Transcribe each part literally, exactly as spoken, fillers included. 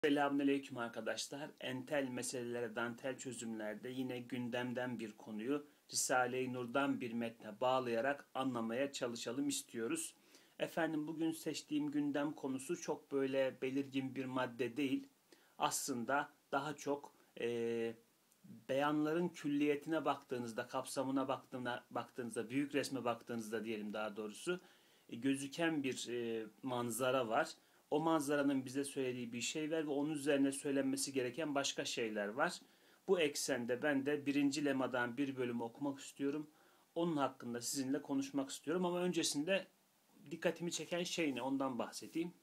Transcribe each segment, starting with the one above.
Selamünaleyküm arkadaşlar. Entel meselelere dantel çözümlerde yine gündemden bir konuyu Risale-i Nur'dan bir metne bağlayarak anlamaya çalışalım istiyoruz. Efendim bugün seçtiğim gündem konusu çok böyle belirgin bir madde değil. Aslında daha çok e, beyanların külliyetine baktığınızda, kapsamına baktığına, baktığınızda, büyük resme baktığınızda diyelim daha doğrusu e, gözüken bir e, manzara var. O manzaranın bize söylediği bir şey var ve onun üzerine söylenmesi gereken başka şeyler var. Bu eksende ben de birinci lemadan bir bölümü okumak istiyorum. Onun hakkında sizinle konuşmak istiyorum ama öncesinde dikkatimi çeken şey ne ondan bahsedeyim.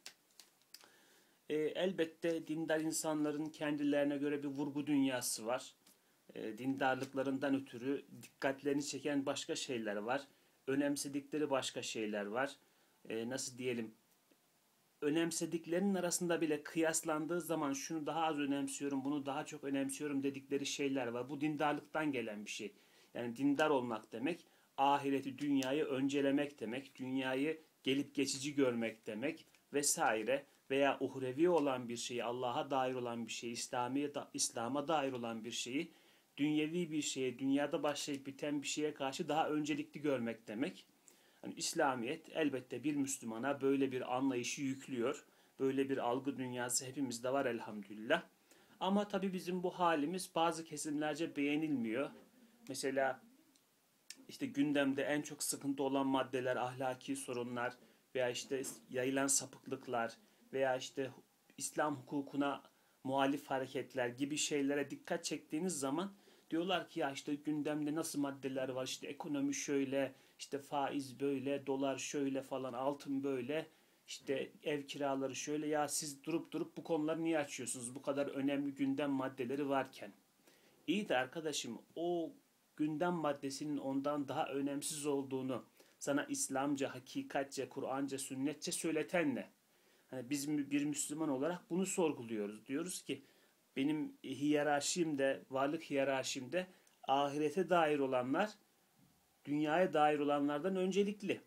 E, elbette dindar insanların kendilerine göre bir vurgu dünyası var. E, dindarlıklarından ötürü dikkatlerini çeken başka şeyler var. Önemsedikleri başka şeyler var. E, nasıl diyelim? Önemsediklerinin arasında bile kıyaslandığı zaman şunu daha az önemsiyorum, bunu daha çok önemsiyorum dedikleri şeyler var. Bu dindarlıktan gelen bir şey. Yani dindar olmak demek, ahireti, dünyayı öncelemek demek, dünyayı gelip geçici görmek demek vesaire veya uhrevi olan bir şeyi, Allah'a dair olan bir şeyi, İslami, İslam'a dair olan bir şeyi, dünyevi bir şeye, dünyada başlayıp biten bir şeye karşı daha öncelikli görmek demek. Yani İslamiyet elbette bir Müslümana böyle bir anlayışı yüklüyor. Böyle bir algı dünyası hepimizde var elhamdülillah. Ama tabii bizim bu halimiz bazı kesimlerce beğenilmiyor. Mesela işte gündemde en çok sıkıntı olan maddeler, ahlaki sorunlar veya işte yayılan sapıklıklar veya işte İslam hukukuna muhalif hareketler gibi şeylere dikkat çektiğiniz zaman diyorlar ki ya işte gündemde nasıl maddeler var, işte ekonomi şöyle, işte faiz böyle, dolar şöyle falan, altın böyle, işte ev kiraları şöyle. Ya siz durup durup bu konuları niye açıyorsunuz bu kadar önemli gündem maddeleri varken? İyi de arkadaşım, o gündem maddesinin ondan daha önemsiz olduğunu sana İslamca, hakikatçe, Kur'anca, sünnetçe söyleten ne? Hani biz bir Müslüman olarak bunu sorguluyoruz. Diyoruz ki benim hiyerarşimde, varlık hiyerarşimde ahirete dair olanlar dünyaya dair olanlardan öncelikli.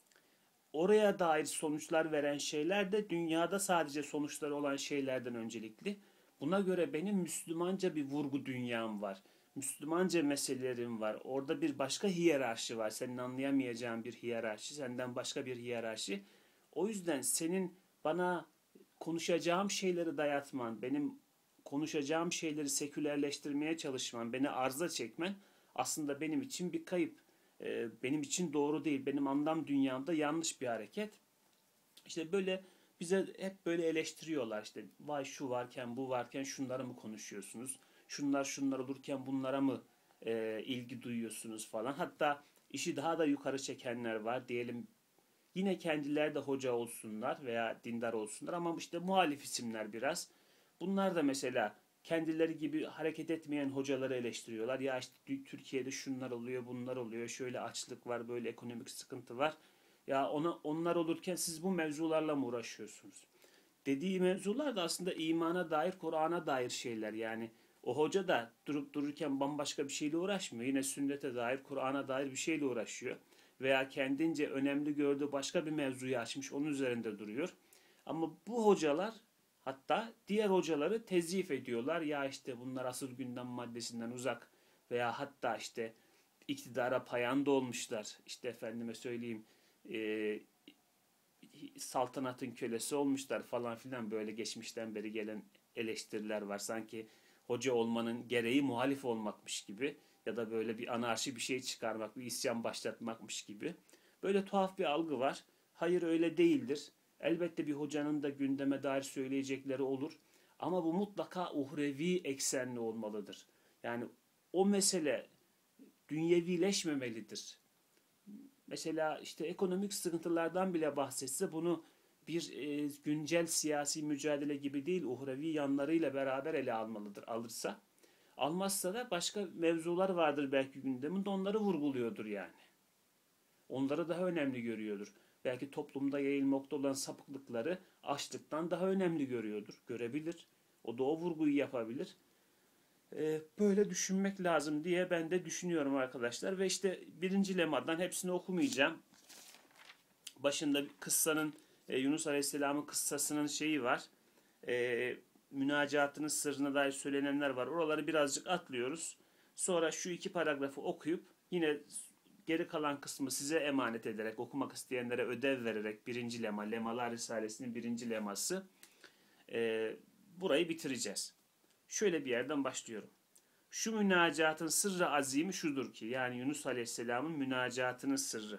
Oraya dair sonuçlar veren şeyler de dünyada sadece sonuçları olan şeylerden öncelikli. Buna göre benim Müslümanca bir vurgu dünyam var. Müslümanca meselelerim var. Orada bir başka hiyerarşi var. Senin anlayamayacağın bir hiyerarşi, senden başka bir hiyerarşi. O yüzden senin bana konuşacağım şeyleri dayatman, benim konuşacağım şeyleri sekülerleştirmeye çalışman, beni arza çekmen aslında benim için bir kayıp. Ee, benim için doğru değil. Benim anlam dünyamda yanlış bir hareket. İşte böyle bize hep böyle eleştiriyorlar. İşte vay şu varken bu varken şunları mı konuşuyorsunuz? Şunlar şunlar olurken bunlara mı e, ilgi duyuyorsunuz falan. Hatta işi daha da yukarı çekenler var. Diyelim yine kendileri de hoca olsunlar veya dindar olsunlar ama işte muhalif isimler biraz. Bunlar da mesela kendileri gibi hareket etmeyen hocaları eleştiriyorlar. Ya işte Türkiye'de şunlar oluyor, bunlar oluyor, şöyle açlık var, böyle ekonomik sıkıntı var. Ya ona, onlar olurken siz bu mevzularla mı uğraşıyorsunuz? Dediği mevzular da aslında imana dair, Kur'an'a dair şeyler. Yani o hoca da durup dururken bambaşka bir şeyle uğraşmıyor. Yine sünnete dair, Kur'an'a dair bir şeyle uğraşıyor. Veya kendince önemli gördüğü başka bir mevzuyu açmış, onun üzerinde duruyor. Ama bu hocalar hatta diğer hocaları tezif ediyorlar. Ya işte bunlar asıl gündem maddesinden uzak veya hatta işte iktidara payanda olmuşlar. İşte efendime söyleyeyim e, saltanatın kölesi olmuşlar falan filan, böyle geçmişten beri gelen eleştiriler var. Sanki hoca olmanın gereği muhalif olmakmış gibi ya da böyle bir anarşi bir şey çıkarmak, bir isyan başlatmakmış gibi. Böyle tuhaf bir algı var. Hayır, öyle değildir. Elbette bir hocanın da gündeme dair söyleyecekleri olur. Ama bu mutlaka uhrevi eksenli olmalıdır. Yani o mesele dünyevileşmemelidir. Mesela işte ekonomik sıkıntılardan bile bahsetse bunu bir e, güncel siyasi mücadele gibi değil, uhrevi yanlarıyla beraber ele almalıdır alırsa. Almazsa da başka mevzular vardır belki gündeminde, onları vurguluyordur yani. Onları daha önemli görüyordur. Belki toplumda yayılmakta olan sapıklıkları açlıktan daha önemli görüyordur. Görebilir. O da o vurguyu yapabilir. Ee, böyle düşünmek lazım diye ben de düşünüyorum arkadaşlar. Ve işte birinci lemadan hepsini okumayacağım. Başında kıssanın, e, Yunus Aleyhisselam'ın kıssasının şeyi var. E, münacatının sırrına dair söylenenler var. Oraları birazcık atlıyoruz. Sonra şu iki paragrafı okuyup yine geri kalan kısmı size emanet ederek, okumak isteyenlere ödev vererek, birinci lema, Lemalar Risalesi'nin birinci leması, e, burayı bitireceğiz. Şöyle bir yerden başlıyorum. Şu münacatın sırrı azimi şudur ki, yani Yunus Aleyhisselam'ın münacatının sırrı.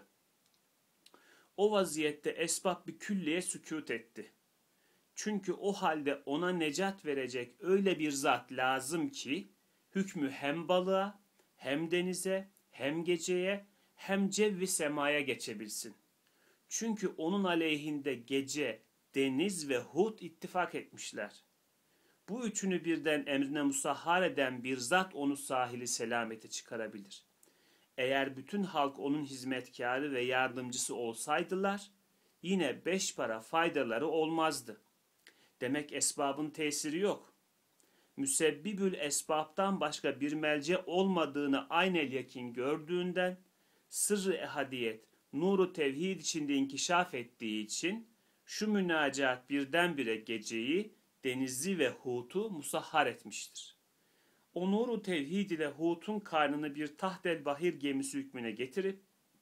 O vaziyette esbab bir külleye sükût etti. Çünkü o halde ona necat verecek öyle bir zat lazım ki, hükmü hem balığa, hem denize, hem geceye, hem cevvi semaya geçebilsin. Çünkü onun aleyhinde gece, deniz ve hut ittifak etmişler. Bu üçünü birden emrine musahhar eden bir zat onu sahili selamete çıkarabilir. Eğer bütün halk onun hizmetkarı ve yardımcısı olsaydılar, yine beş para faydaları olmazdı. Demek esbabın tesiri yok. Müsebbibül esbabtan başka bir melce olmadığını aynel yakin gördüğünden, sırrı ehadiyet, nuru tevhid içinde inkişaf ettiği için, şu münacat birdenbire geceyi, denizi ve Hut'u musahhar etmiştir. O nuru tevhid ile Hut'un karnını bir tahtel bahir gemisi hükmüne getirip,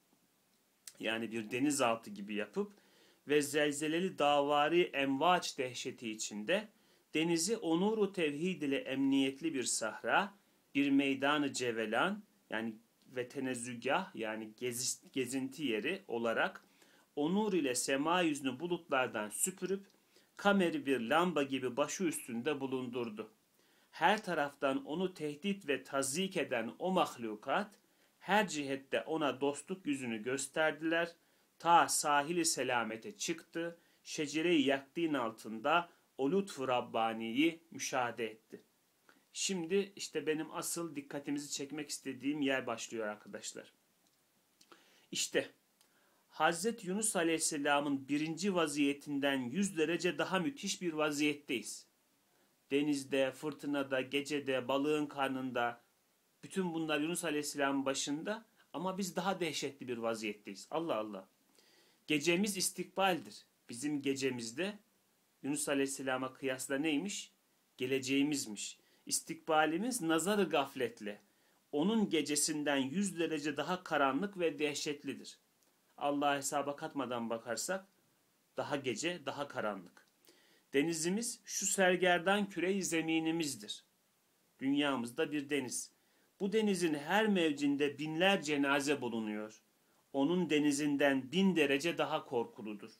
yani bir denizaltı gibi yapıp ve zelzeleli davari envaç dehşeti içinde, denizi o nuru tevhid ile emniyetli bir sahra, bir meydanı cevelan, yani ve tenezzügah, yani gez, gezinti yeri olarak, o nur ile sema yüzünü bulutlardan süpürüp, kameri bir lamba gibi başı üstünde bulundurdu. Her taraftan onu tehdit ve tazik eden o mahlukat, her cihette ona dostluk yüzünü gösterdiler, ta sahili selamete çıktı, şecere-i yakdin altında o lütfu Rabbani'yi müşahede etti. Şimdi işte benim asıl dikkatimizi çekmek istediğim yer başlıyor arkadaşlar. İşte Hazreti Yunus Aleyhisselam'ın birinci vaziyetinden yüz derece daha müthiş bir vaziyetteyiz. Denizde, fırtınada, gecede, balığın karnında, bütün bunlar Yunus Aleyhisselam'ın başında ama biz daha dehşetli bir vaziyetteyiz. Allah Allah. Gecemiz istikbaldir. Bizim gecemizde Yunus Aleyhisselam'a kıyasla neymiş? Geleceğimizmiş. İstikbalimiz nazarı gafletle. Onun gecesinden yüz derece daha karanlık ve dehşetlidir. Allah'a hesaba katmadan bakarsak daha gece, daha karanlık. Denizimiz şu sergerdan küre-i zeminimizdir. Dünyamızda bir deniz. Bu denizin her mevcinde binler cenaze bulunuyor. Onun denizinden bin derece daha korkuludur.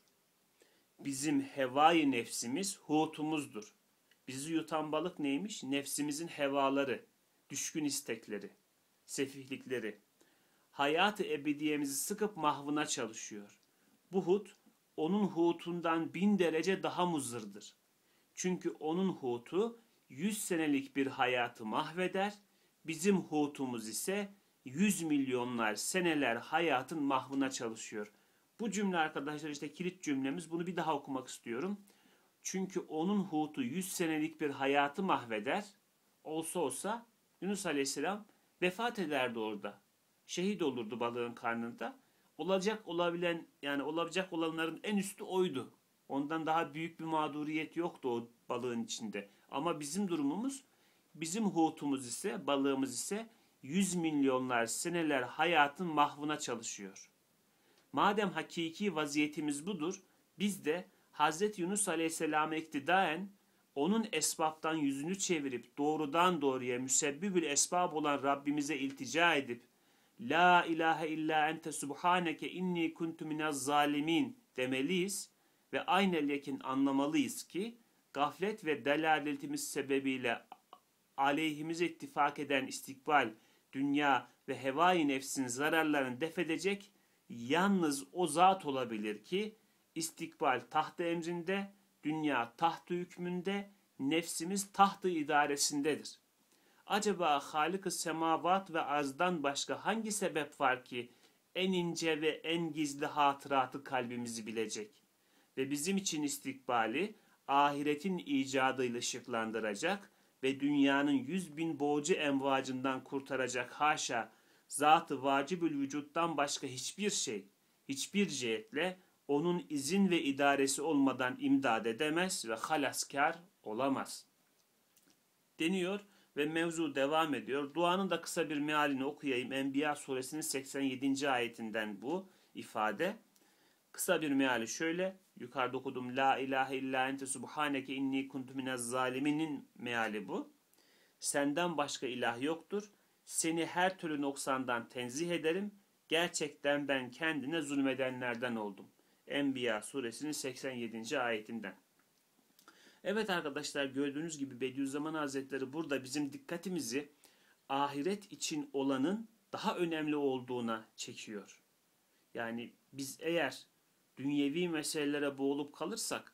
Bizim hevai nefsimiz hutumuzdur. Bizi yutan balık neymiş? Nefsimizin hevaları, düşkün istekleri, sefihlikleri. Hayat-ı ebediyemizi sıkıp mahvına çalışıyor. Bu hut, onun hutundan bin derece daha muzırdır. Çünkü onun hutu yüz senelik bir hayatı mahveder, bizim hutumuz ise yüz milyonlar seneler hayatın mahvına çalışıyor. Bu cümle arkadaşlar işte kilit cümlemiz. Bunu bir daha okumak istiyorum. Çünkü onun hutu yüz senelik bir hayatı mahveder. Olsa olsa Yunus Aleyhisselam vefat ederdi orada. Şehit olurdu balığın karnında. Olacak olabilen yani olabilecek olanların en üstü oydu. Ondan daha büyük bir mağduriyet yoktu o balığın içinde. Ama bizim durumumuz, bizim hutumuz ise, balığımız ise yüz milyonlar seneler hayatın mahvına çalışıyor. Madem hakiki vaziyetimiz budur, biz de Hazreti Yunus Aleyhisselam'a iktidaen onun esbaptan yüzünü çevirip doğrudan doğruya müsebbibül esbab olan Rabbimize iltica edip La ilahe illa ente subhaneke inni kuntu minez zalimin demeliyiz ve aynel yakin anlamalıyız ki gaflet ve delaletimiz sebebiyle aleyhimize ittifak eden istikbal, dünya ve hevai nefsin zararlarını defedecek yalnız o zat olabilir ki istikbal taht-ı emrinde, dünya taht-ı hükmünde, nefsimiz taht-ı idaresindedir. Acaba Halik-ı semavat ve arzdan başka hangi sebep var ki en ince ve en gizli hatıratı kalbimizi bilecek ve bizim için istikbali ahiretin icadıyla ışıklandıracak ve dünyanın yüz bin boğucu emvacından kurtaracak haşa zat-ı vacibül vücuttan başka hiçbir şey, hiçbir cihetle onun izin ve idaresi olmadan imdad edemez ve halaskar olamaz. deniyor ve mevzu devam ediyor. Duanın da kısa bir mealini okuyayım. Enbiya suresinin seksen yedinci ayetinden bu ifade. Kısa bir meali şöyle. Yukarıda okudum. La ilahe illa ente subhaneke inni kuntu minez zaliminin meali bu. Senden başka ilah yoktur. Seni her türlü noksandan tenzih ederim. Gerçekten ben kendine zulmedenlerden oldum. Enbiya suresinin seksen yedinci ayetinden. Evet arkadaşlar, gördüğünüz gibi Bediüzzaman Hazretleri burada bizim dikkatimizi ahiret için olanın daha önemli olduğuna çekiyor. Yani biz eğer dünyevi meselelere boğulup kalırsak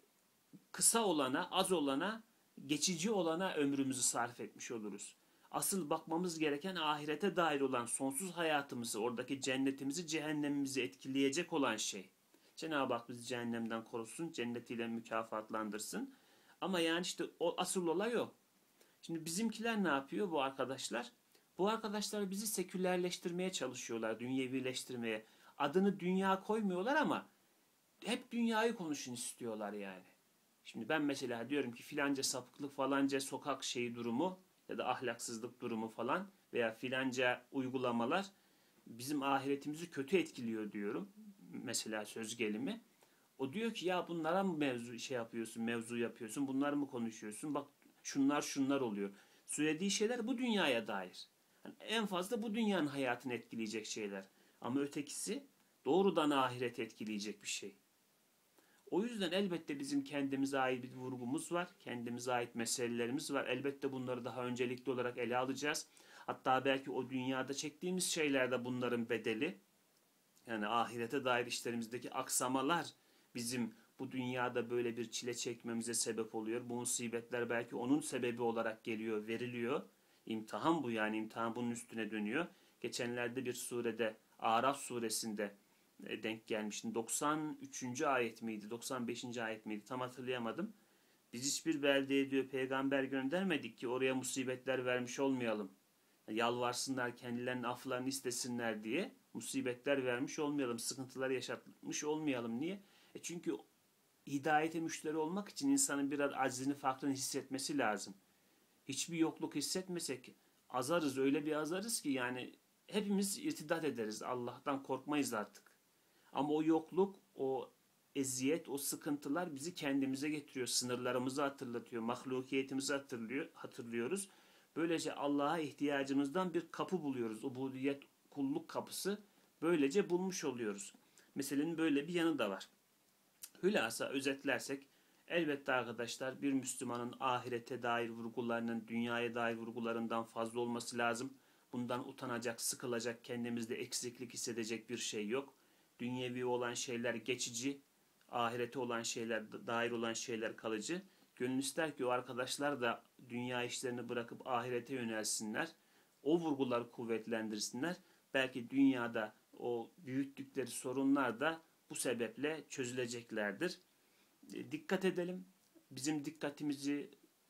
kısa olana, az olana, geçici olana ömrümüzü sarf etmiş oluruz. Asıl bakmamız gereken ahirete dair olan sonsuz hayatımızı, oradaki cennetimizi, cehennemimizi etkileyecek olan şey. Cenab-ı Hak bizi cehennemden korusun, cennetiyle mükafatlandırsın. Ama yani işte o asıl olay o. Şimdi bizimkiler ne yapıyor bu arkadaşlar? Bu arkadaşlar bizi sekülerleştirmeye çalışıyorlar, dünyevileştirmeye. Adını dünya koymuyorlar ama hep dünyayı konuşun istiyorlar yani. Şimdi ben mesela diyorum ki filanca sapıklık, falanca sokak şeyi durumu ya da ahlaksızlık durumu falan veya filanca uygulamalar bizim ahiretimizi kötü etkiliyor diyorum. Mesela söz gelimi. O diyor ki ya bunlara mı mevzu şey yapıyorsun, mevzu yapıyorsun, bunlar mı konuşuyorsun? Bak şunlar şunlar oluyor. Söylediği şeyler bu dünyaya dair. Yani en fazla bu dünyanın hayatını etkileyecek şeyler. Ama ötekisi doğrudan ahiret etkileyecek bir şey. O yüzden elbette bizim kendimize ait bir vurgumuz var. Kendimize ait meselelerimiz var. Elbette bunları daha öncelikli olarak ele alacağız. Hatta belki o dünyada çektiğimiz şeyler de bunların bedeli. Yani ahirete dair işlerimizdeki aksamalar bizim bu dünyada böyle bir çile çekmemize sebep oluyor. Bu musibetler belki onun sebebi olarak geliyor, veriliyor. İmtihan bu, yani imtihan bunun üstüne dönüyor. Geçenlerde bir surede, Araf suresinde denk gelmiştim. doksan üçüncü ayet miydi, doksan beşinci ayet miydi tam hatırlayamadım. Biz hiçbir beldeye diyor peygamber göndermedik ki oraya musibetler vermiş olmayalım. Yalvarsınlar, kendilerinin aflarını istesinler diye musibetler vermiş olmayalım, sıkıntılar yaşatmış olmayalım. Niye? E çünkü hidayete müşteri olmak için insanın biraz aczini, farklını hissetmesi lazım. Hiçbir yokluk hissetmesek azarız, öyle bir azarız ki yani hepimiz irtidat ederiz, Allah'tan korkmayız artık. Ama o yokluk, o eziyet, o sıkıntılar bizi kendimize getiriyor, sınırlarımızı hatırlatıyor, mahlukiyetimizi hatırlıyor, hatırlıyoruz. Böylece Allah'a ihtiyacımızdan bir kapı buluyoruz. Ubudiyet, kulluk kapısı böylece bulmuş oluyoruz. Meselenin böyle bir yanı da var. Hülasa özetlersek, elbette arkadaşlar bir Müslümanın ahirete dair vurgularının dünyaya dair vurgularından fazla olması lazım. Bundan utanacak, sıkılacak, kendimizde eksiklik hissedecek bir şey yok. Dünyevi olan şeyler geçici, ahirete olan şeyler, dair olan şeyler kalıcı. Gönül ister ki o arkadaşlar da dünya işlerini bırakıp ahirete yönelsinler. O vurguları kuvvetlendirsinler. Belki dünyada o büyüttükleri sorunlar da bu sebeple çözüleceklerdir. E, dikkat edelim. Bizim dikkatimizi,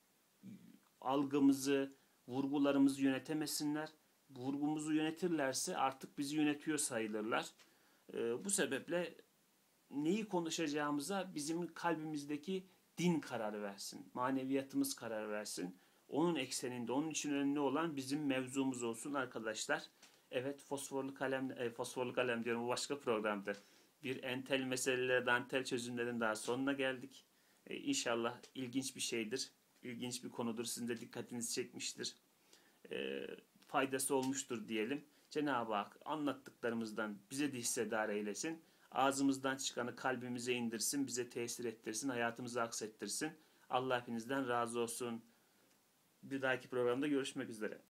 algımızı, vurgularımızı yönetemesinler. Vurgumuzu yönetirlerse artık bizi yönetiyor sayılırlar. E, bu sebeple neyi konuşacağımıza bizim kalbimizdeki din karar versin. Maneviyatımız karar versin. Onun ekseninde, onun için önemli olan bizim mevzumuz olsun arkadaşlar. Evet, fosforlu kalem, e, fosforlu kalem diyorum, bu başka programda. Bir entel meseleleri, dantel çözümlerin daha sonuna geldik. E, İnşallah ilginç bir şeydir. İlginç bir konudur. Sizin de dikkatinizi çekmiştir. E, faydası olmuştur diyelim. Cenab-ı Hak anlattıklarımızdan bize de hissedar eylesin. Ağzımızdan çıkanı kalbimize indirsin, bize tesir ettirsin, hayatımızı aksettirsin. Allah hepinizden razı olsun. Bir dahaki programda görüşmek üzere.